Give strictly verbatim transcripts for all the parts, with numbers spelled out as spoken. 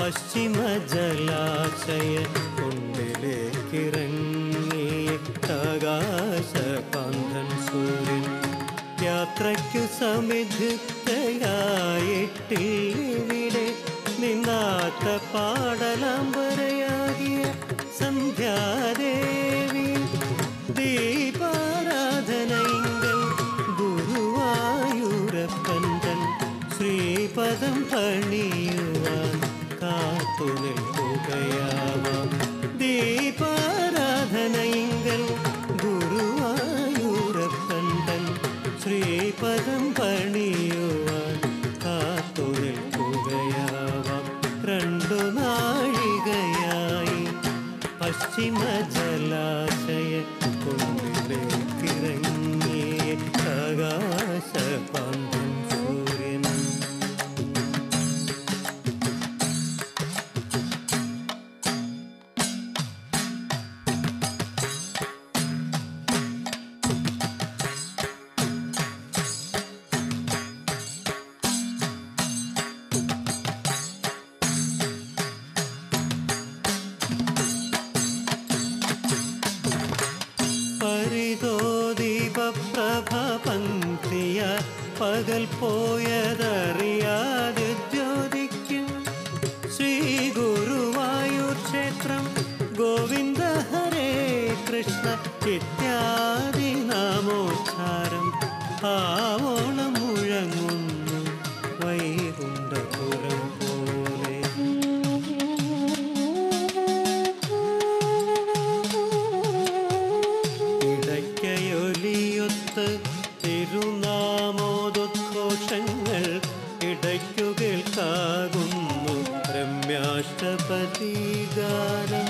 പശ്ചിമ ജലാശയ കുണ്ടിലേക്കിറങ്ങിയ ആകാശകാന്തൻ സൂര്യൻ യാത്രയ്ക്കു സമിധിത്തയായിട്ടിവിടെ നിന്നാത്ത പാടലാംബരയാകിയ സന്ധ്യാദേവി ദീപാരാധനയിങ്കൽ ഗുരുവായൂരപ്പൻ ശ്രീപദം പണിയുവാൻ കാത്തു നിൽക്കുകയാവാം. ദീപാരാധനയിങ്കൽ ഗുരുവായൂരപ്പൻ ശ്രീപദം പണിയുവാൻ കാത്തു നിൽക്കുകയാവാം. രണ്ടു നാഴികയായി പശ്ചിമ ജലാശയ കുണ്ടിലേക്കിറങ്ങിയ ആകാശപാന്തൻ സൂര്യൻ. പരിതോദീപപ്രഭ പങ്ക്തിയ പകൽ പോയതറിയാതെ ജ്യോതിക്കും ശ്രീ ഗുരുവായൂർ ക്ഷേത്രം. ഗോവിന്ദ ഹരേ കൃഷ്ണ ഇത്യാദി നാമോച്ചാരം ആവോളം മുഴങ്ങുന്നു വൈകുണ്ഠപുരം പോലെ. ഇടയ്ക്കയൊലിയൊത്ത് തിരുനാമോദ്ഘോഷങ്ങൾ ഇടയ്ക്കു കേൾക്കാകുന്നു രമ്യാഷ്ടപതിഗാനം.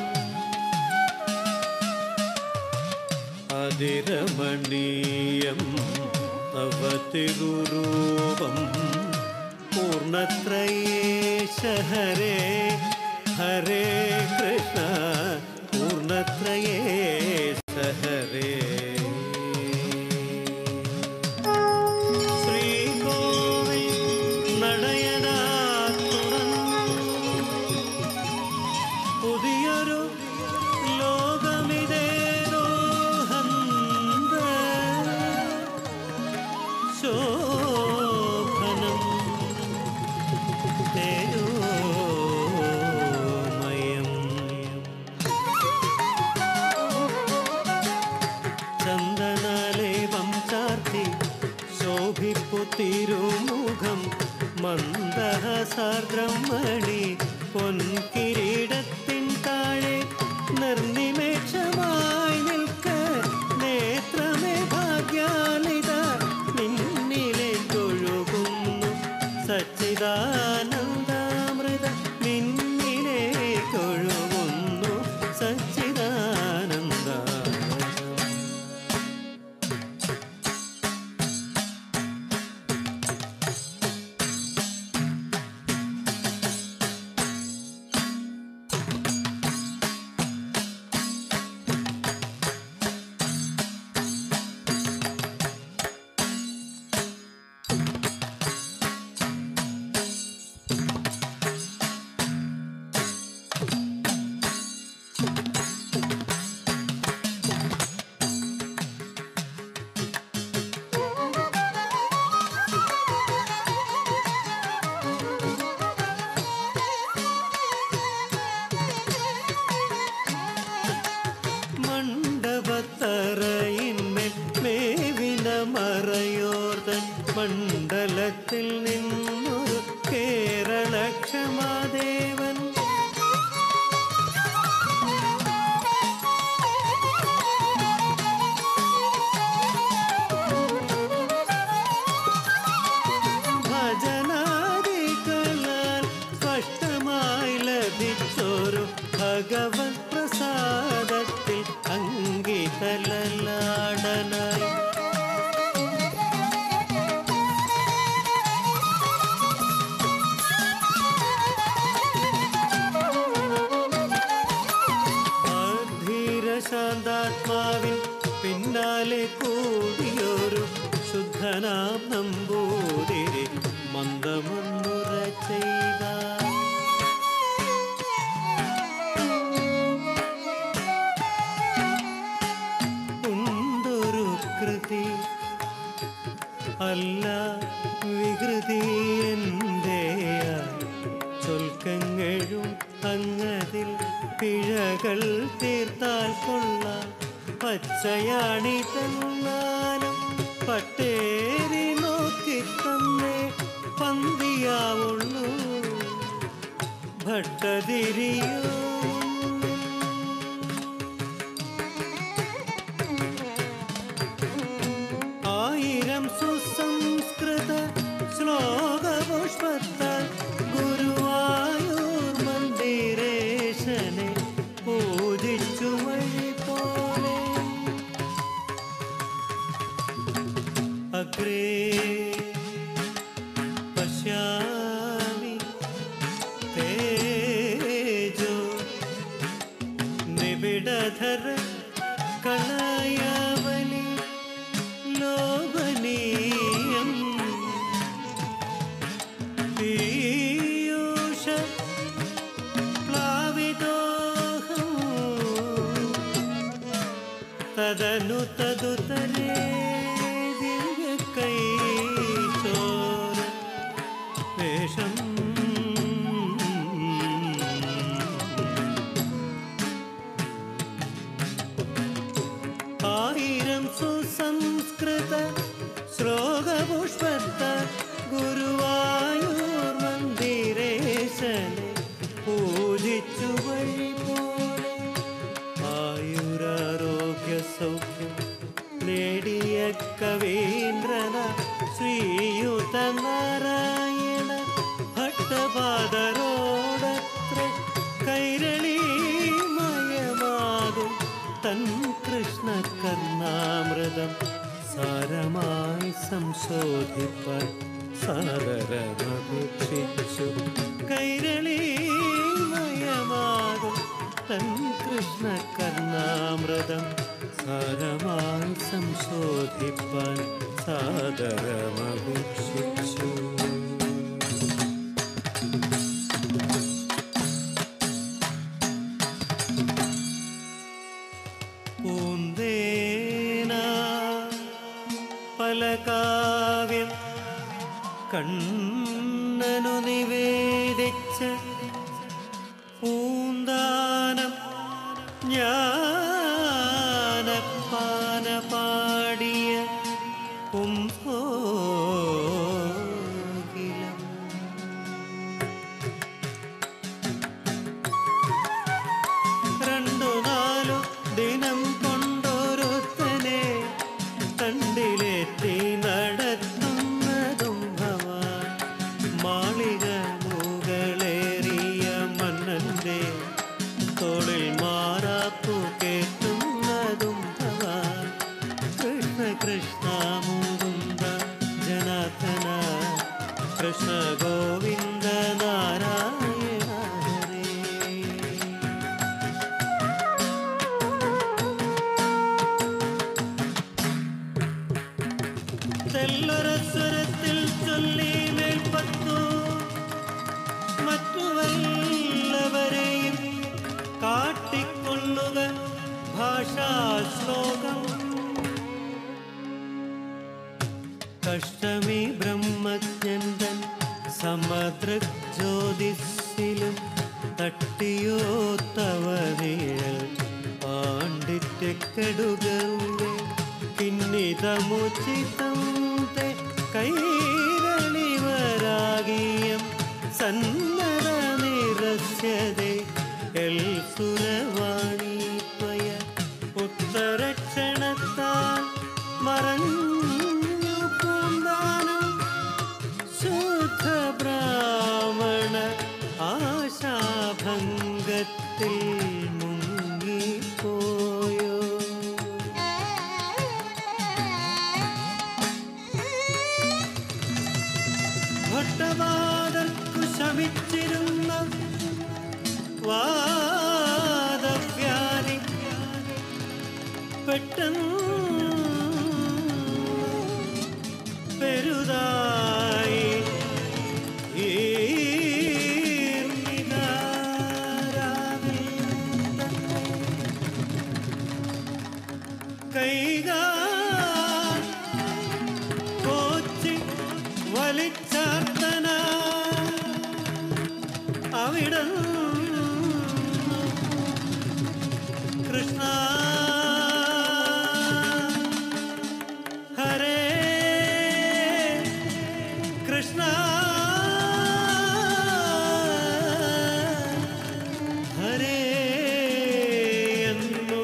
അതിരമണീയം തവ തിരുരൂപം പൂർണ്ണത്രയേശ ഹരേ ഹരേ കൃഷ്ണ പൂർണ്ണത്രയേശ ഹരേ. ശ്രീകോവിൽ നടയനാ തുറന്നു പുതിയൊരു ലോകമിതേതോ ഹന്ത ശോഭനം തേജോമയം. ചന്ദനാലേപം ചാർത്തി ശോഭിപ്പു തിരുമുഖം മന്ദഹാസാർദ്രം മണി പൊൻകിരീടത്തിൻ താഴെ നിർനിമേഷമായി നിൽക്ക നേത്രമേ ഭാഗ്യാലിത നിന്നിലേക്കൊഴുകുന്നു സച്ചിദാനന്ദാമൃത നിന്നിലേക്കൊഴുകുന്നു സച്ചിദാനന്ദ. മണ്ഡപത്തറയിന്മേൽ മേവിന മറയോർതൻ മണ്ഡലത്തിൽ നിന്നൊരു കേരള ക്ഷമാദേവൻ. ഭജനാദികളാൽ സ്പഷ്ടമായി ലഭിച്ചൊരു ഭഗവത് പ്രസാദത്തിൽ അങ്കിതലലാടനായി ശാന്താത്മാവിൻ പിന്നാലെ കൂടിയൊരു ശുദ്ധനാം നമ്പൂതിരി മന്ദമൊന്നുര ചെയ്ത വീഴും അങ്ങതിൽ പിഴകൾ തീർത്താൽ കൊള്ളാം. പച്ചയാണി തന്നാലും പട്ടേരി നോക്കി തന്നേ പന്തിയാവുള്ളൂ. ഭട്ടതിരിയോ ആയിരം സുസംസ്കൃത ശ്ലോകപുഷ്പത്താൽ ഗുരുവായൂർ മന്ദിരേശനെ പൂജിച്ചു വഴി പോലെ. അഗ്രേ പശ്യാമി തേജോ നിബിഡധര കലയവലി ലോഭനീയം പീയൂഷ പ്ലാവിതോഹം തദനു തദുതരേ ദിവ്യകൈശോര വേഷം. ആയിരം സുസംസ്കൃത ശ്ലോകപുഷ്പത്ത ഗുരുവായൂർ മന്ദിരേശനെ പൂജിച്ചു വഴി പോലെ. ആയുരാരോഗ്യ സൗഖ്യം നേടിയ കവീന്ദ്രന ശ്രീയുത നാരായണ ഭട്ടപാദരോടത്ര കൈരളീമയമാകും തൻ കൃഷ്ണ കർണാമൃതം സാരമായി സംശോധിപ്പാൻ സാദരമപേക്ഷിച്ചു. കൈരളീമയമാകും തൻ കൃഷ്ണ കർണാമൃതം സാരമായി സംശോധിപ്പാൻ സാദരമപേക്ഷിച്ചു. പൂന്തേന പലകാവ്യം കണ്ണനു നിവേദിച്ച പൂന്താനം ജ്ഞാനപ്പാന പാടിയ കുംഭോകിലം. രണ്ടു നാലു ദിനം കൊണ്ടൊരുത്തനെ തണ്ടിലെത്തി നടത്തുന്നതും ഭവാൻ. മാളിക മുകളേറിയ മന്നന്റെ തോളിൽ മാറാപ്പു കേട്ടുന്നതും ഭവാൻ. കൃഷ്ണ കൃഷ്ണ മുകുന്ദ ജനാർദ്ദന കൃഷ്ണ ഗോവിന്ദ നാരായണ ഹരേ. തെല്ലൊരസ്വരത്തിൽ ചൊല്ലി മേൽപ്പത്തു മറ്റു വല്ലവരെയും കാട്ടിക്കൊള്ളുക ഭാഷാശ്ലോകം. കഷ്ടമി ബ്രഹ്മജ്ഞൻ സമദൃജ്യോതിസിലും തട്ടിയോ തവ നിഴൽ പാണ്ഡിത്യക്കെടുകവേ. കിന്നിതമുചിതം തേ കൈരളിവരാഗീയം സന്നദ നിരസ്യതേ എൽ സുരവാണി ത്വയ. ഉത്തരക്ഷണത്താൽ മറഞ്ഞു പൂന്താനം ശുദ്ധ ബ്രാഹ്മണ ആശാഭംഗത്തിൽ മുങ്ങിപ്പോയോ. ഭട്ടവാദർക്കു ശമിച്ചിരുന്ന വാദവ്യാധി പെട്ടെന്ന് പെരുതായി. കൈകാ കോച്ചി വലിച്ചാർത്തന അവിടുന്ന് കൃഷ്ണ ഹരേ കൃഷ്ണ ഹരേ എന്നു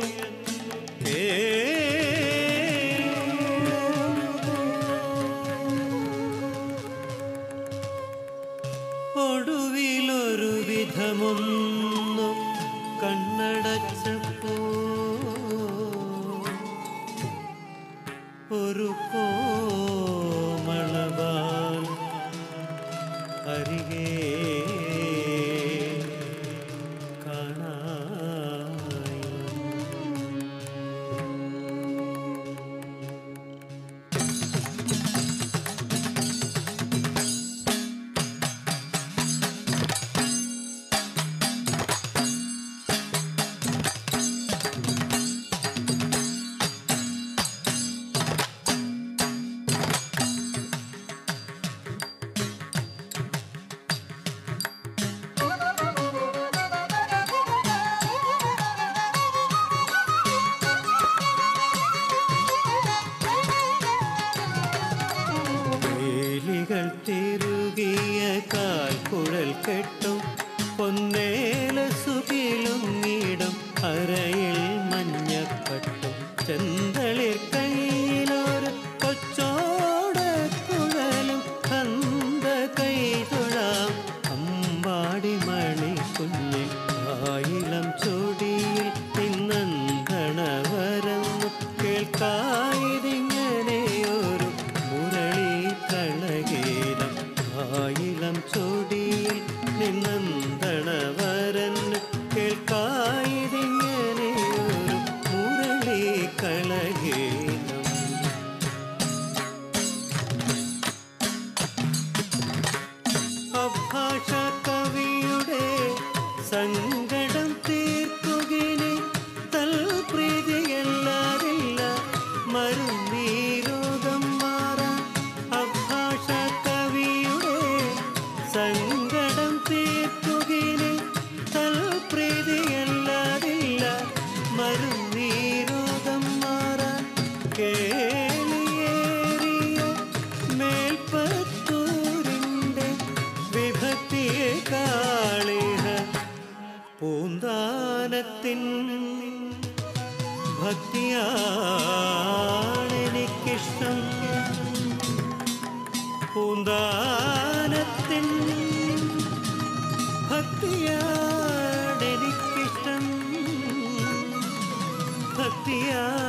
ഒടുവിലൊരു വിധമൊന്നു കണ്ണടച്ചപ്പോ ഒരു കോമളവാൽ അരികെ കാണായി. വേലികൾ തിരുകിയ കാൽക്കുഴൽ കെട്ടും പൊന്നേല സുകിലുങ്ങിടും അരയിൽ മഞ്ഞപ്പട്ടും ചെന്തളിർ കയ്യിലൊരു കൊച്ചോടക്കുഴലും കന്ത കൈതൊഴാം അമ്പാടി മണി കുഞ്ഞ് ആയിളം ചൊടിയിൽ നിന്നന്തണവരന്നു കേൾക്കാതിങ്ങനെയൊരു മുരളി കളഗീതം. ആയിളം ചൊടിയിൽ നിന്നന്തണവരന്നു കേൾക്കാതിങ്ങനെയൊരു മുരളി കളഗീതം. അഭാഷ കവിയുടെ സങ്കടം തീർക്കുകിനി തൽപ്രീതിയല്ലാതില്ല മരുന്നീരോഗം മാറാൻ. അഭാഷ കവിയുടെ സങ്കടം തീർക്കുകിനി തൽപ്രീതിയല്ലാതില്ല മരുന്നീരോഗം മാറാൻ. കേളിയേറിയ മേൽപ്പത്തൂരിൻ്റെ വിഭക്തിയെ കാളിഹ പൂന്താനത്തിൻ ഭക്തിയാണെനിക്കിഷ്ടം. പൂന്താനത്തിൻ ഭക്തിയാണെനിക്കിഷ്ടം. ഭക്തിയാ